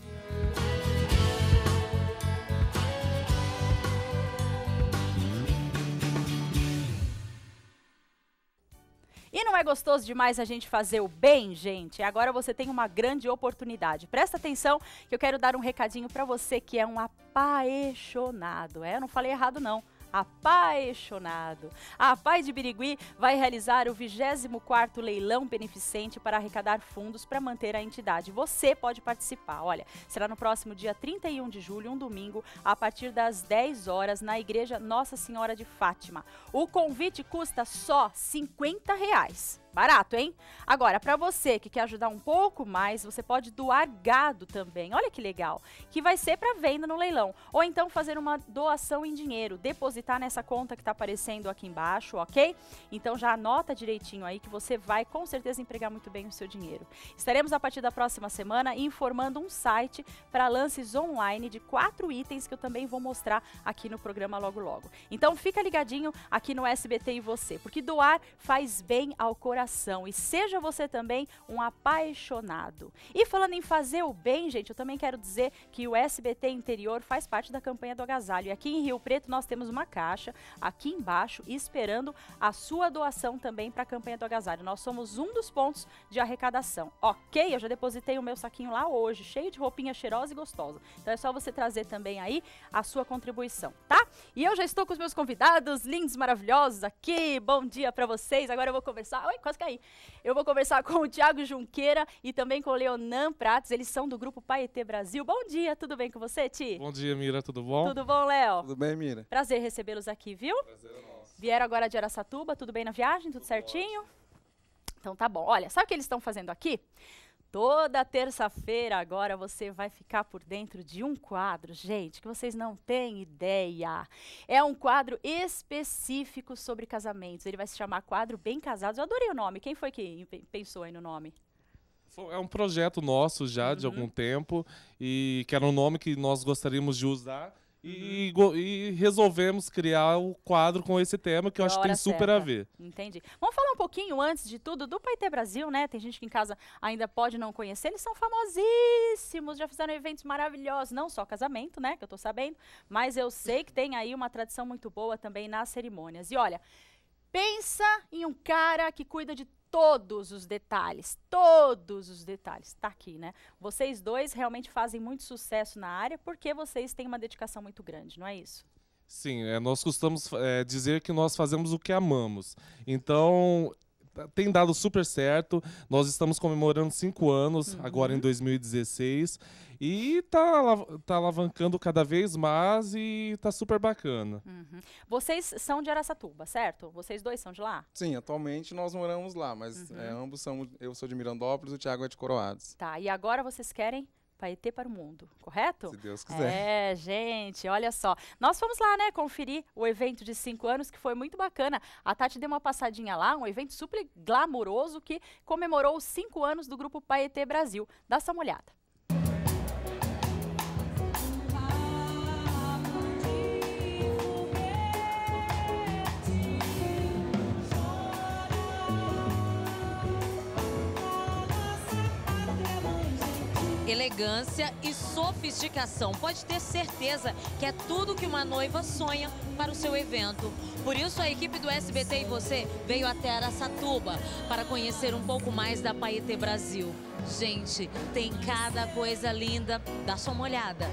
E não é gostoso demais a gente fazer o bem, gente? Agora você tem uma grande oportunidade. Presta atenção que eu quero dar um recadinho para você que é um apaixonado. É, eu não falei errado não. Apaixonado. A Pai de Birigui vai realizar o vigésimo quarto leilão beneficente para arrecadar fundos para manter a entidade. Você pode participar. Olha, será no próximo dia trinta e um de julho, um domingo, a partir das dez horas, na Igreja Nossa Senhora de Fátima. O convite custa só cinquenta reais. Barato, hein? Agora, para você que quer ajudar um pouco mais, você pode doar gado também. Olha que legal. Que vai ser para venda no leilão. Ou então fazer uma doação em dinheiro. Depositar nessa conta que está aparecendo aqui embaixo, ok? Então já anota direitinho aí que você vai com certeza empregar muito bem o seu dinheiro. Estaremos a partir da próxima semana informando um site para lances online de quatro itens que eu também vou mostrar aqui no programa logo logo. Então fica ligadinho aqui no S B T e você, porque doar faz bem ao coração. E seja você também um apaixonado. E falando em fazer o bem, gente, eu também quero dizer que o S B T Interior faz parte da campanha do agasalho. E aqui em Rio Preto nós temos uma caixa aqui embaixo esperando a sua doação também para a campanha do agasalho. Nós somos um dos pontos de arrecadação. Ok? Eu já depositei o meu saquinho lá hoje, cheio de roupinha cheirosa e gostosa. Então é só você trazer também aí a sua contribuição, tá? E eu já estou com os meus convidados lindos, maravilhosos aqui. Bom dia para vocês. Agora eu vou conversar... Oi, quase caí. Eu vou conversar com o Thiago Junqueira e também com o Leonan Prates. Eles são do Grupo Paetê Brasil. Bom dia, tudo bem com você, Ti?
Bom dia, Mira, tudo bom?
Tudo bom, Léo?
Tudo bem, Mira?
Prazer recebê-los aqui, viu?
Prazer é nosso.
Vieram agora de Araçatuba, tudo bem na viagem? Tudo, tudo certinho? Ótimo. Então tá bom. Olha, sabe o que eles estão fazendo aqui? Toda terça-feira agora você vai ficar por dentro de um quadro, gente, que vocês não têm ideia. É um quadro específico sobre casamentos. Ele vai se chamar Quadro Bem Casados. Eu adorei o nome. Quem foi que pensou aí no nome?
É um projeto nosso já uhum. de algum tempo, e que era um nome que nós gostaríamos de usar. E, uhum. e resolvemos criar o quadro com esse tema, que eu acho que tem super
certa.
a ver.
Entendi. Vamos falar um pouquinho, antes de tudo, do Paetê Brasil, né? Tem gente que em casa ainda pode não conhecer. Eles são famosíssimos, já fizeram eventos maravilhosos. Não só casamento, né? Que eu tô sabendo. Mas eu sei que tem aí uma tradição muito boa também nas cerimônias. E olha, pensa em um cara que cuida de todos os detalhes, todos os detalhes, tá aqui, né? Vocês dois realmente fazem muito sucesso na área porque vocês têm uma dedicação muito grande, não é isso?
Sim, é, nós costumamos é, dizer que nós fazemos o que amamos. Então, tem dado super certo. Nós estamos comemorando cinco anos, uhum. agora em dois mil e dezesseis. E tá, tá alavancando cada vez mais e tá super bacana.
Uhum. Vocês são de Araçatuba, certo? Vocês dois são de lá?
Sim, atualmente nós moramos lá, mas uhum. é, ambos são, eu sou de Mirandópolis e o Thiago é de Coroados.
Tá, e agora vocês querem Paetê para o mundo, correto?
Se Deus quiser.
É, gente, olha só. Nós fomos lá, né, conferir o evento de cinco anos, que foi muito bacana. A Tati deu uma passadinha lá, um evento super glamouroso que comemorou os cinco anos do grupo Paetê Brasil. Dá essa uma olhada.
Elegância e sofisticação. Pode ter certeza que é tudo que uma noiva sonha para o seu evento. Por isso, a equipe do S B T e você veio até Araçatuba para conhecer um pouco mais da Paetê Brasil. Gente, tem cada coisa linda. Dá só uma olhada.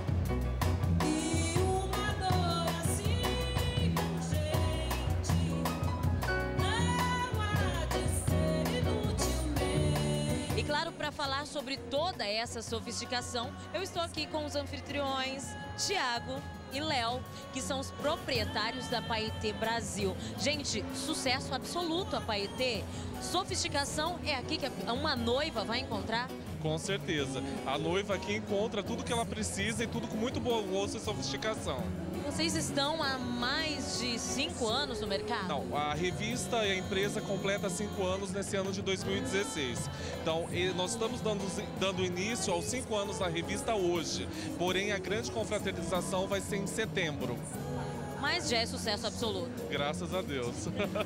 Claro, para falar sobre toda essa sofisticação, eu estou aqui com os anfitriões, Thiago e Léo, que são os proprietários da Paetê Brasil. Gente, sucesso absoluto a Paetê. Sofisticação é aqui que uma noiva vai encontrar?
Com certeza. A noiva aqui encontra tudo que ela precisa e tudo com muito bom gosto e sofisticação.
Vocês estão há mais de cinco anos no mercado?
Não, a revista e a empresa completa cinco anos nesse ano de dois mil e dezesseis. Então, nós estamos dando, dando início aos cinco anos da revista hoje. Porém, a grande confraternização vai ser em setembro.
Mas já é sucesso absoluto.
Graças a Deus.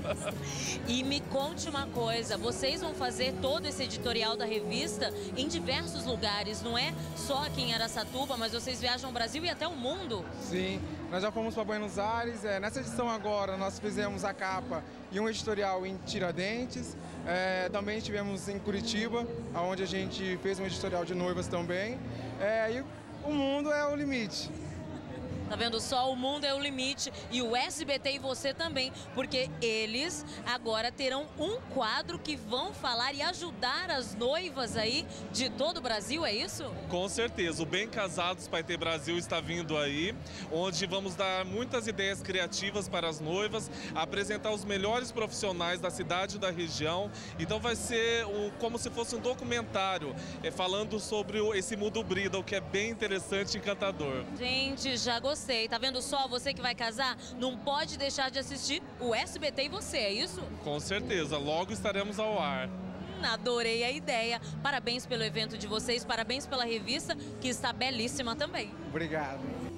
E me conte uma coisa, vocês vão fazer todo esse editorial da revista em diversos lugares, não é só aqui em Araçatuba, mas vocês viajam o Brasil e até o mundo.
Sim, nós já fomos para Buenos Aires, é, nessa edição agora nós fizemos a capa e um editorial em Tiradentes, é, também estivemos em Curitiba, onde a gente fez um editorial de noivas também, é, e o mundo é o limite.
Tá vendo só? O mundo é o limite e o S B T e você também, porque eles agora terão um quadro que vão falar e ajudar as noivas aí de todo o Brasil, é isso?
Com certeza. O Bem Casados Paetê Brasil está vindo aí, onde vamos dar muitas ideias criativas para as noivas, apresentar os melhores profissionais da cidade e da região. Então vai ser um, como se fosse um documentário, é, falando sobre o, esse mundo bridal, que é bem interessante e encantador.
Gente, já gostei. Tá vendo só? Você que vai casar, não pode deixar de assistir o S B T e você, é isso?
Com certeza, logo estaremos ao ar.
Hum, adorei a ideia. Parabéns pelo evento de vocês, parabéns pela revista, que está belíssima também.
Obrigado.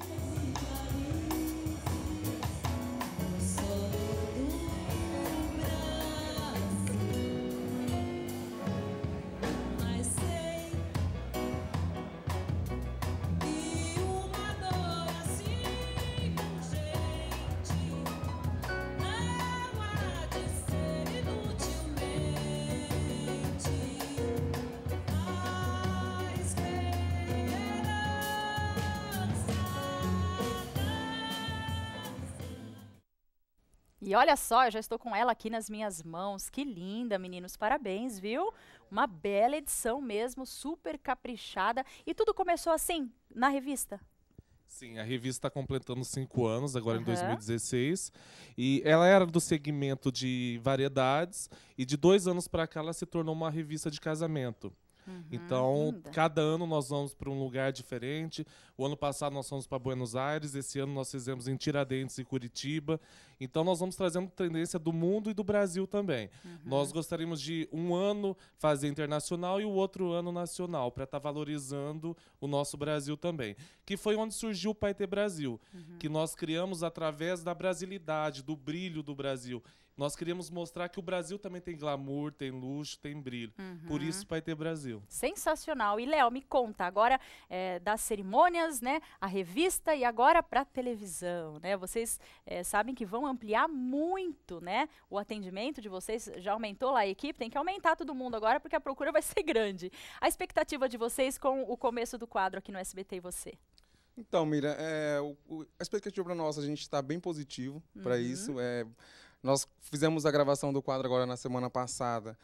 E olha só, eu já estou com ela aqui nas minhas mãos. Que linda, meninos. Parabéns, viu? Uma bela edição mesmo, super caprichada. E tudo começou assim, na revista?
Sim, a revista está completando cinco anos, agora uhum. em dois mil e dezesseis. E ela era do segmento de variedades. E de dois anos para cá ela se tornou uma revista de casamento. Uhum, então, linda. Cada ano nós vamos para um lugar diferente. O ano passado nós fomos para Buenos Aires, esse ano nós fizemos em Tiradentes e Curitiba. Então nós vamos trazendo tendência do mundo e do Brasil também. Uhum. Nós gostaríamos de um ano fazer internacional e o outro ano nacional, para estar tá valorizando o nosso Brasil também. Que foi onde surgiu o Paetê Brasil, uhum. que nós criamos através da brasilidade, do brilho do Brasil. Nós queríamos mostrar que o Brasil também tem glamour, tem luxo, tem brilho. Uhum. Por isso, Paetê Brasil.
Sensacional. E, Léo, me conta, agora é, das cerimônias, né, a revista e agora para a televisão, né? Vocês é, sabem que vão ampliar muito, né? O atendimento de vocês já aumentou lá a equipe, tem que aumentar todo mundo agora porque a procura vai ser grande. A expectativa de vocês com o começo do quadro aqui no S B T e você?
Então, Mira, é, o, o, a expectativa para nós, a gente está bem positivo uhum. para isso. É, Nós fizemos a gravação do quadro agora na semana passada.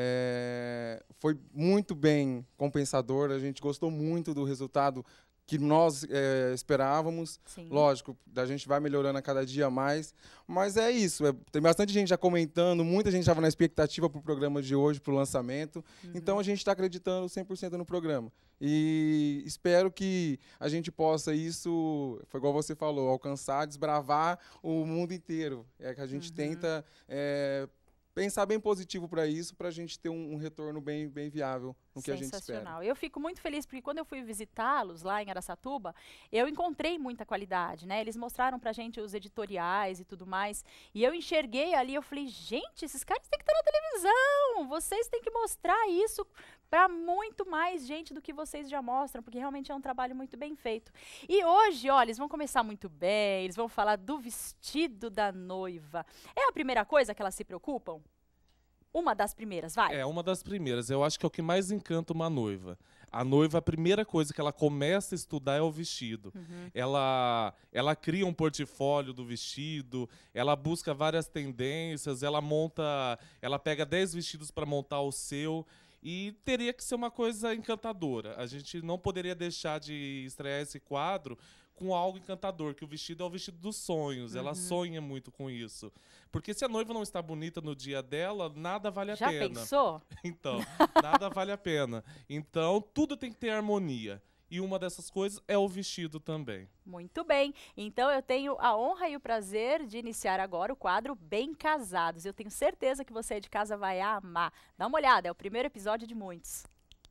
É, foi muito bem compensador, a gente gostou muito do resultado que nós é, esperávamos. Sim. Lógico, a gente vai melhorando a cada dia mais, mas é isso. É, tem bastante gente já comentando, muita gente estava na expectativa para o programa de hoje, para o lançamento. Uhum. Então a gente está acreditando cem por cento no programa. E espero que a gente possa isso, foi igual você falou, alcançar, desbravar o mundo inteiro. É que a gente uhum. tenta é, pensar bem positivo para isso, para a gente ter um, um retorno bem, bem viável no que a gente espera.
Sensacional. Eu fico muito feliz porque quando eu fui visitá-los lá em Araçatuba, eu encontrei muita qualidade, né? Eles mostraram pra gente os editoriais e tudo mais, e eu enxerguei ali, eu falei, gente, esses caras têm que estar na televisão, vocês têm que mostrar isso para muito mais gente do que vocês já mostram, porque realmente é um trabalho muito bem feito. E hoje, olha, eles vão começar muito bem, eles vão falar do vestido da noiva. É a primeira coisa que elas se preocupam? Uma das primeiras, vai.
É, uma das primeiras. Eu acho que é o que mais encanta uma noiva. A noiva, a primeira coisa que ela começa a estudar é o vestido. Uhum. Ela, ela cria um portfólio do vestido, ela busca várias tendências, ela monta, ela pega dez vestidos para montar o seu. E teria que ser uma coisa encantadora. A gente não poderia deixar de estrear esse quadro com algo encantador, que o vestido é o vestido dos sonhos. Uhum. Ela sonha muito com isso. Porque se a noiva não está bonita no dia dela, nada vale a
Já
pena.
Já pensou?
Então, nada vale a pena. Então, tudo tem que ter harmonia. E uma dessas coisas é o vestido também.
Muito bem. Então eu tenho a honra e o prazer de iniciar agora o quadro Bem Casados. Eu tenho certeza que você de casa vai amar. Dá uma olhada, é o primeiro episódio de muitos.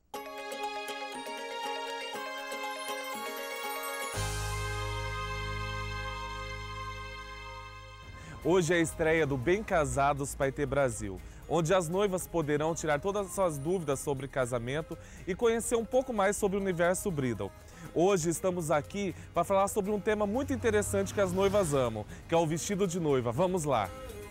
Hoje é a estreia do Bem Casados Paetê Brasil, onde as noivas poderão tirar todas as suas dúvidas sobre casamento e conhecer um pouco mais sobre o universo bridal. Hoje estamos aqui para falar sobre um tema muito interessante que as noivas amam, que é o vestido de noiva. Vamos lá!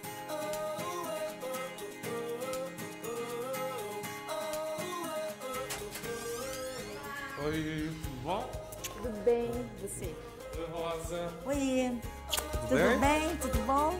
Oi, tudo bom?
Tudo bem, você?
Oi, Rosa.
Oi,
tudo,
tudo
bem?
bem? Tudo bom?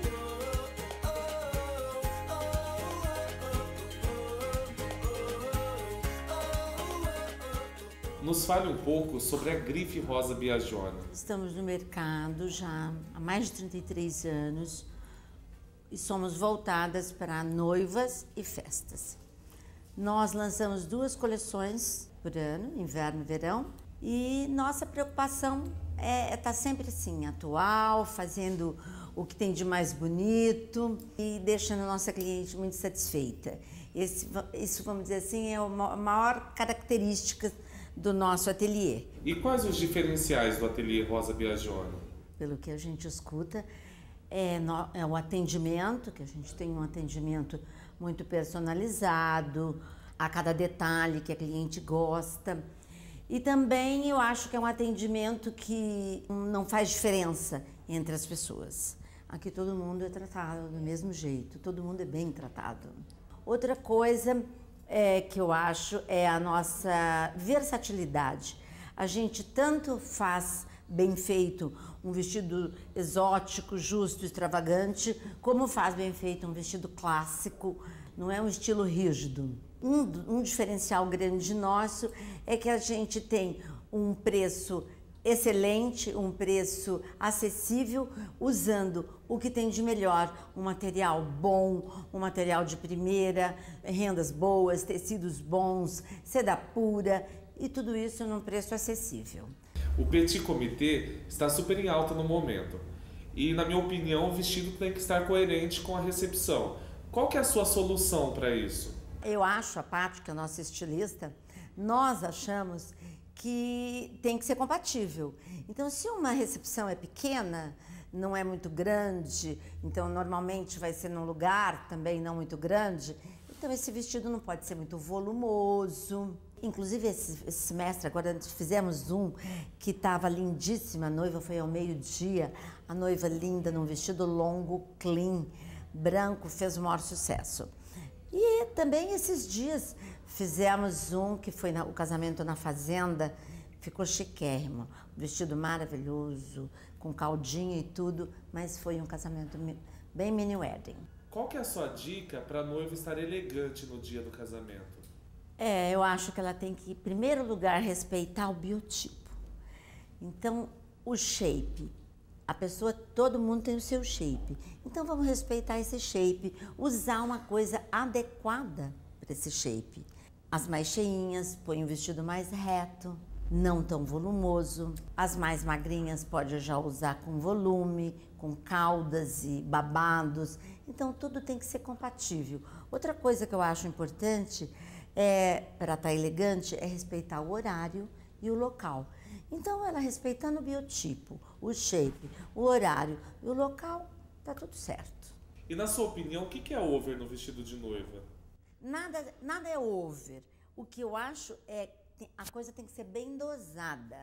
Nos fale um pouco sobre a grife Rosa Biagione.
Estamos no mercado já há mais de trinta e três anos e somos voltadas para noivas e festas. Nós lançamos duas coleções por ano, inverno e verão, e nossa preocupação é estar sempre assim, atual, fazendo o que tem de mais bonito e deixando a nossa cliente muito satisfeita. Esse, isso, vamos dizer assim, é a maior característica do nosso ateliê.
E quais os diferenciais do ateliê Rosa Biagione?
Pelo que a gente escuta, é, no, é o atendimento, que a gente tem um atendimento muito personalizado, a cada detalhe que a cliente gosta. E também eu acho que é um atendimento que não faz diferença entre as pessoas. Aqui todo mundo é tratado do mesmo jeito, todo mundo é bem tratado. Outra coisa é, que eu acho é a nossa versatilidade. A gente tanto faz bem feito um vestido exótico, justo, extravagante, como faz bem feito um vestido clássico, não é um estilo rígido. Um, um diferencial grande nosso é que a gente tem um preço excelente, um preço acessível, usando o que tem de melhor, um material bom, um material de primeira, rendas boas, tecidos bons, seda pura e tudo isso num preço acessível.
O petit comité está super em alta no momento e, na minha opinião, o vestido tem que estar coerente com a recepção. Qual que é a sua solução para isso?
Eu acho, a Paty, que é a nossa estilista, nós achamos que tem que ser compatível. Então, se uma recepção é pequena, não é muito grande, então normalmente vai ser num lugar também não muito grande, então esse vestido não pode ser muito volumoso. Inclusive, esse, esse semestre, agora fizemos um que estava lindíssima, a noiva foi ao meio-dia, a noiva linda, num vestido longo, clean, branco, fez o maior sucesso. E também esses dias fizemos um que foi na, o casamento na fazenda, ficou chiquérrimo, um vestido maravilhoso, com caldinha e tudo, mas foi um casamento bem mini wedding.
Qual que é a sua dica para a noiva estar elegante no dia do casamento?
É, eu acho que ela tem que, em primeiro lugar, respeitar o biotipo. Então, o shape. A pessoa, todo mundo tem o seu shape. Então, vamos respeitar esse shape, usar uma coisa adequada para esse shape. As mais cheinhas, põe um vestido mais reto, não tão volumoso. As mais magrinhas, pode já usar com volume, com caudas e babados. Então, tudo tem que ser compatível. Outra coisa que eu acho importante é, para estar elegante, é respeitar o horário e o local. Então, ela respeitando o biotipo, o shape, o horário e o local, tá tudo certo.
E na sua opinião, o que é over no vestido de noiva?
Nada, nada é over. O que eu acho é que a coisa tem que ser bem dosada.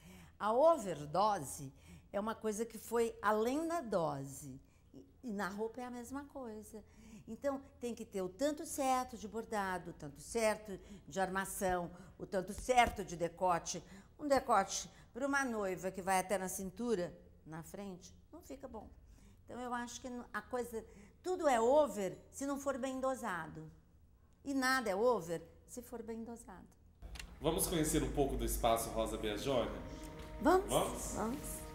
A overdose é uma coisa que foi além da dose. E, e na roupa é a mesma coisa. Então, tem que ter o tanto certo de bordado, o tanto certo de armação, o tanto certo de decote. Um decote para uma noiva que vai até na cintura, na frente, não fica bom. Então, eu acho que a coisa, tudo é over se não for bem dosado. E nada é over se for bem dosado.
Vamos conhecer um pouco do espaço Rosa Biagioni?
Vamos?
Vamos?
Vamos.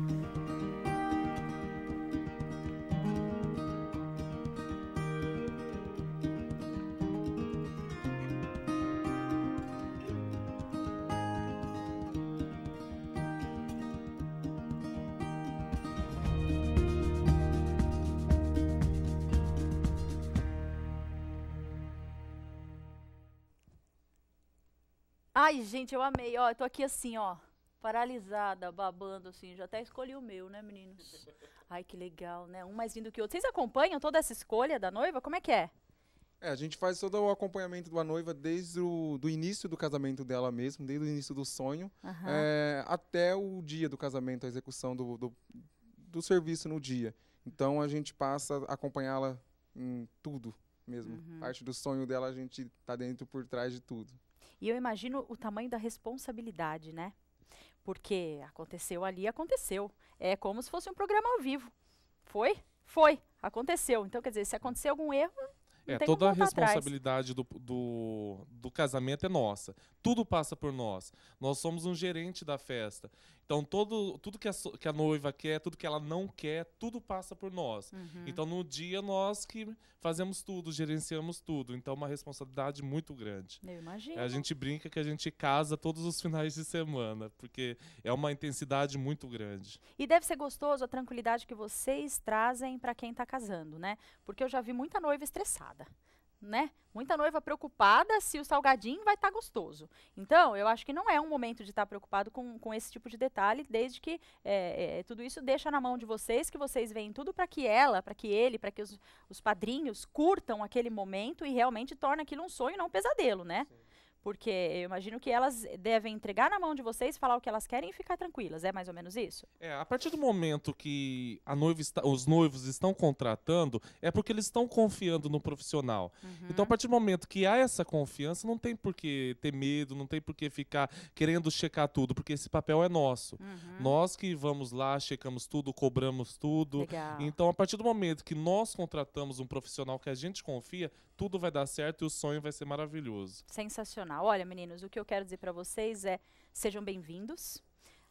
Ai, gente, eu amei. Ó, eu tô aqui assim, ó, paralisada, babando, assim. Já até escolhi o meu, né, meninos? Ai, que legal, né? Um mais lindo que o outro. Vocês acompanham toda essa escolha da noiva? Como é que é?
É, a gente faz todo o acompanhamento da noiva desde o do início do casamento dela mesmo, desde o início do sonho,
Aham.
é, até o dia do casamento, a execução do, do, do serviço no dia. Então, a gente passa a acompanhá-la em tudo mesmo.
Uhum.
Parte do sonho dela, a gente tá dentro por trás de tudo.
E eu imagino o tamanho da responsabilidade, né? Porque aconteceu ali, aconteceu. É como se fosse um programa ao vivo. Foi? Foi. Aconteceu. Então, quer dizer, se acontecer algum erro, não
É,
tem
toda a
como voltar atrás.
responsabilidade do, do, do casamento é nossa. Tudo passa por nós. Nós somos um gerente da festa. Então, todo, tudo que a, so- que a noiva quer, tudo que ela não quer, tudo passa por nós.
Uhum.
Então, no dia, nós que fazemos tudo, gerenciamos tudo. Então, é uma responsabilidade muito grande.
Eu imagino.
A gente brinca que a gente casa todos os finais de semana, porque é uma intensidade muito grande.
E deve ser gostoso a tranquilidade que vocês trazem para quem está casando, né? Porque eu já vi muita noiva estressada, né? Muita noiva preocupada se o salgadinho vai estar gostoso. Então, eu acho que não é um momento de estar preocupado com, com esse tipo de detalhe, desde que é, é, tudo isso deixa na mão de vocês, que vocês veem tudo para que ela, para que ele, para que os, os padrinhos curtam aquele momento e realmente tornem aquilo um sonho, não um pesadelo, né? Sim. Porque eu imagino que elas devem entregar na mão de vocês, falar o que elas querem e ficar tranquilas. É mais ou menos isso?
É, a partir do momento que a noiva está, os noivos estão contratando, é porque eles estão confiando no profissional.
Uhum.
Então, a partir do momento que há essa confiança, não tem por que ter medo, não tem por que ficar querendo checar tudo, porque esse papel é nosso.
Uhum.
Nós que vamos lá, checamos tudo, cobramos tudo.
Legal.
Então, a partir do momento que nós contratamos um profissional que a gente confia, tudo vai dar certo e o sonho vai ser maravilhoso.
Sensacional. Olha, meninos, o que eu quero dizer para vocês é: sejam bem-vindos.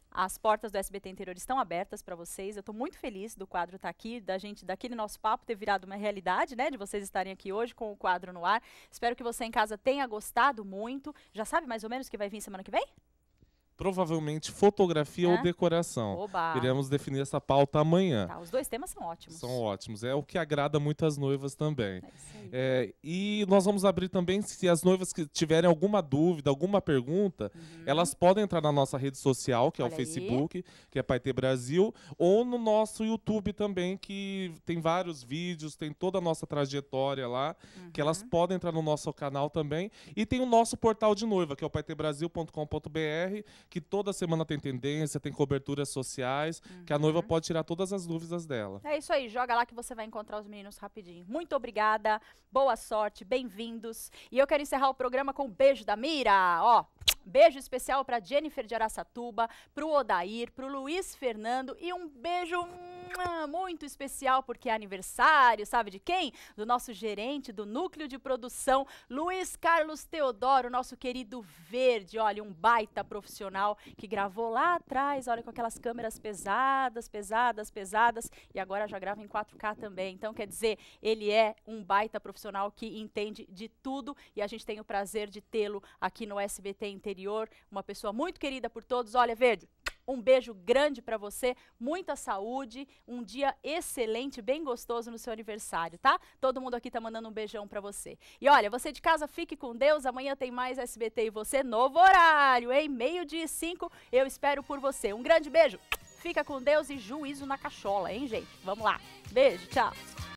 As portas do S B T Interior estão abertas para vocês. Eu estou muito feliz do quadro estar aqui, da gente, daquele nosso papo ter virado uma realidade, né? De vocês estarem aqui hoje com o quadro no ar. Espero que você em casa tenha gostado muito. Já sabe mais ou menos o que vai vir semana que vem?
Provavelmente fotografia
é?
ou decoração.
Oba.
Iremos definir essa pauta amanhã.
Tá, os dois temas são ótimos.
São ótimos. É o que agrada muito as noivas também. É é, e nós vamos abrir também, se as noivas que tiverem alguma dúvida, alguma pergunta, uhum. elas podem entrar na nossa rede social, que é Olha o Facebook, aí. que é Paetê Brasil, ou no nosso YouTube também, que tem vários vídeos, tem toda a nossa trajetória lá, uhum. que elas podem entrar no nosso canal também. E tem o nosso portal de noiva, que é o paetê brasil ponto com ponto br, que toda semana tem tendência, tem coberturas sociais, uhum. que a noiva pode tirar todas as dúvidas dela.
É isso aí, joga lá que você vai encontrar os meninos rapidinho. Muito obrigada, boa sorte, bem-vindos. E eu quero encerrar o programa com um beijo da Mira, ó. Beijo especial para Jennifer de Araçatuba, para o Odair, para o Luiz Fernando e um beijo muito especial porque é aniversário, sabe de quem? Do nosso gerente do núcleo de produção, Luiz Carlos Teodoro, nosso querido Verde. Olha, um baita profissional que gravou lá atrás, olha, com aquelas câmeras pesadas, pesadas, pesadas e agora já grava em quatro K também. Então, quer dizer, ele é um baita profissional que entende de tudo e a gente tem o prazer de tê-lo aqui no S B T Interior, uma pessoa muito querida por todos. Olha, Verde, um beijo grande para você, muita saúde, um dia excelente, bem gostoso no seu aniversário, tá? Todo mundo aqui tá mandando um beijão para você. E olha, você de casa, fique com Deus, amanhã tem mais S B T e você, novo horário, hein? Meio-dia e cinco, eu espero por você. Um grande beijo, fica com Deus e juízo na cachola, hein, gente? Vamos lá, beijo, tchau.